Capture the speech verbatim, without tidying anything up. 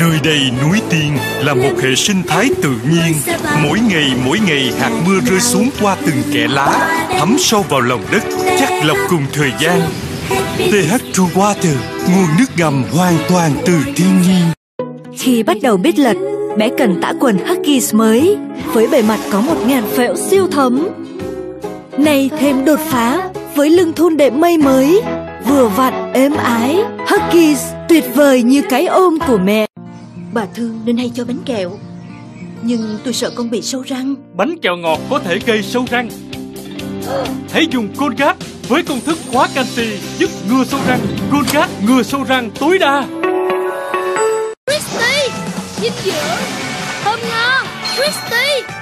Nơi đây núi tiên là một hệ sinh thái tự nhiên. Mỗi ngày mỗi ngày hạt mưa rơi xuống qua từng kẽ lá, thấm sâu vào lòng đất, chắc lọc cùng thời gian. tê hát hai Water, nguồn nước ngầm hoàn toàn từ thiên nhiên. Khi bắt đầu biết lật, bé cần tã quần Huggies mới với bề mặt có một ngàn phễu siêu thấm. Này thêm đột phá với lưng thun đệm mây mới, vừa vặn êm ái. Huggies tuyệt vời như cái ôm của mẹ. Bà Thương nên hay cho bánh kẹo, nhưng tôi sợ con bị sâu răng. Bánh kẹo ngọt có thể gây sâu răng. Hãy dùng Colgate với công thức khóa canxi giúp ngừa sâu răng. Colgate ngừa sâu răng tối đa. Christy, dinh dưỡng, thơm ngon, Christy.